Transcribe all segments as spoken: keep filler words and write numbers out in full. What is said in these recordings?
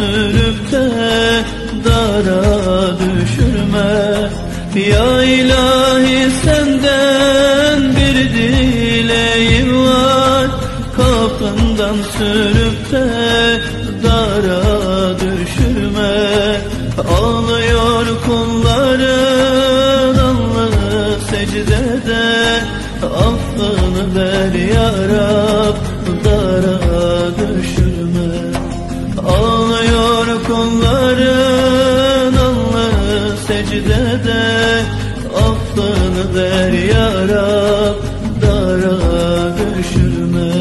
sürüp de dara düşürme. Ya ilahi senden bir dileğim var, kapından sürüp de dara düşürme. Ağlıyor kulların alnı secdede, affını ver ya Rab, dara düşürme. Ağlıyor kulların alnı secdede, affını ver ya Rab, dara düşürme.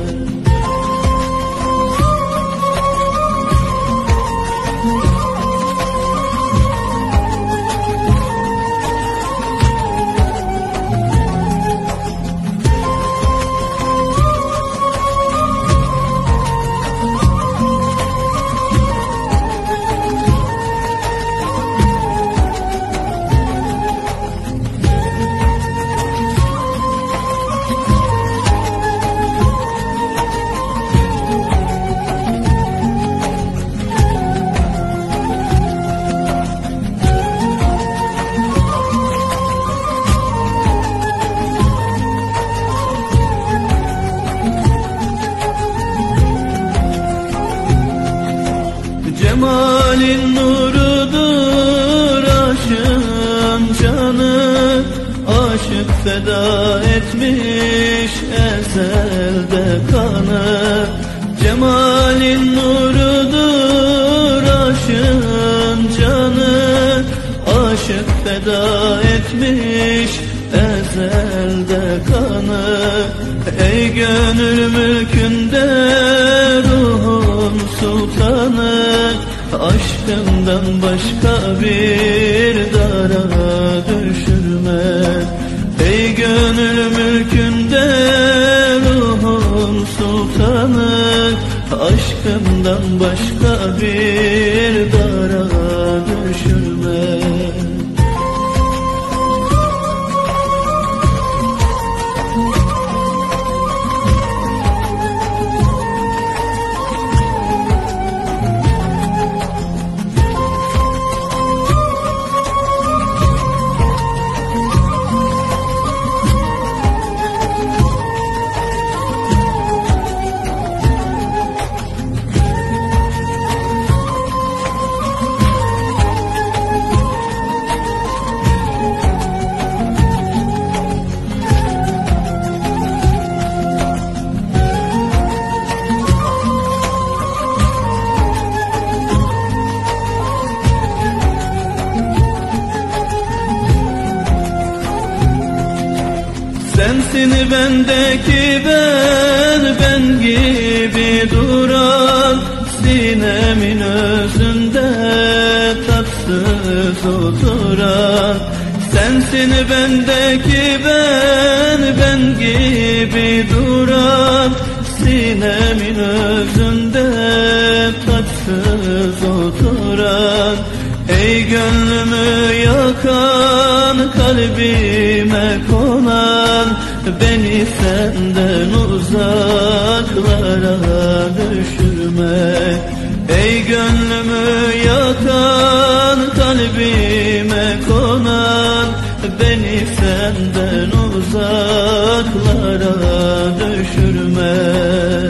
Cemalin nurudur aşığın canı, aşık feda etmiş ezelde kanı. Cemalin nurudur aşığın canı, aşık feda etmiş ezelde kanı. Ey gönül mülkünde ruhun sultanı, aşkından başka bir dara düşürme. Ey gönül mülkünde ruhun sultanı, aşkından başka bir dara düşürme. Sensin bendeki ben, ben gibi duran, sinemin özünde tatsız oturan. Sensin bendeki ben, ben gibi duran, sinemin özünde tatsız oturan. Ey gönlümü yakan, kalbime konan, beni senden uzaklara düşürme. Ey gönlümü yakan, kalbime konan, beni senden uzaklara düşürme.